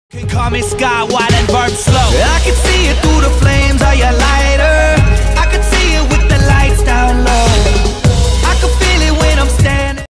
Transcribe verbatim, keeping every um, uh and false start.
Call me Sky Wide and verb slow. I can